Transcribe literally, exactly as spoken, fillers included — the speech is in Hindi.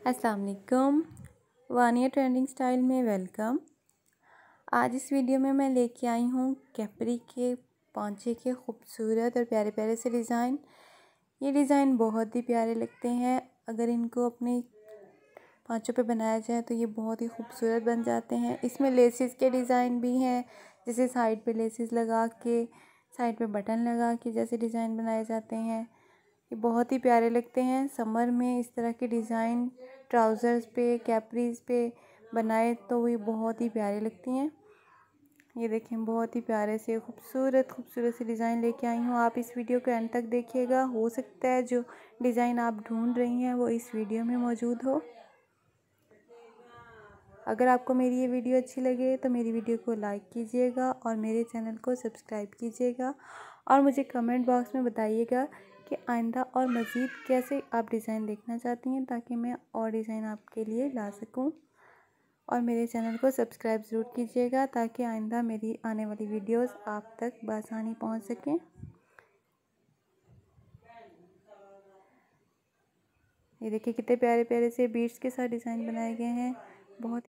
अस्सलाम वालेकुम। वानिया ट्रेंडिंग स्टाइल में वेलकम। आज इस वीडियो में मैं लेके आई हूँ कैपरी के पांचे के खूबसूरत और प्यारे प्यारे से डिज़ाइन। ये डिज़ाइन बहुत ही प्यारे लगते हैं। अगर इनको अपने पांचों पे बनाया जाए तो ये बहुत ही खूबसूरत बन जाते हैं। इसमें लेसेस के डिज़ाइन भी हैं, जैसे साइड पे लेसेस लगा के, साइड पे बटन लगा के जैसे डिज़ाइन बनाए जाते हैं। ये बहुत ही प्यारे लगते हैं। समर में इस तरह के डिज़ाइन ट्राउज़र्स पे, कैपरीज पे बनाए तो ये बहुत ही प्यारे लगती हैं। ये देखें, बहुत ही प्यारे से खूबसूरत खूबसूरत से डिज़ाइन लेके आई हूँ। आप इस वीडियो को एंड तक देखिएगा। हो सकता है जो डिज़ाइन आप ढूंढ रही हैं वो इस वीडियो में मौजूद हो। अगर आपको मेरी ये वीडियो अच्छी लगे तो मेरी वीडियो को लाइक कीजिएगा और मेरे चैनल को सब्सक्राइब कीजिएगा और मुझे कमेंट बॉक्स में बताइएगा कि आइंदा और मज़ीद कैसे आप डिज़ाइन देखना चाहती हैं, ताकि मैं और डिज़ाइन आपके लिए ला सकूं। और मेरे चैनल को सब्सक्राइब ज़रूर कीजिएगा ताकि आइंदा मेरी आने वाली वीडियोस आप तक बआसानी पहुंच सकें। ये देखिए कितने प्यारे प्यारे से बीड्स के साथ डिज़ाइन बनाए गए हैं। बहुत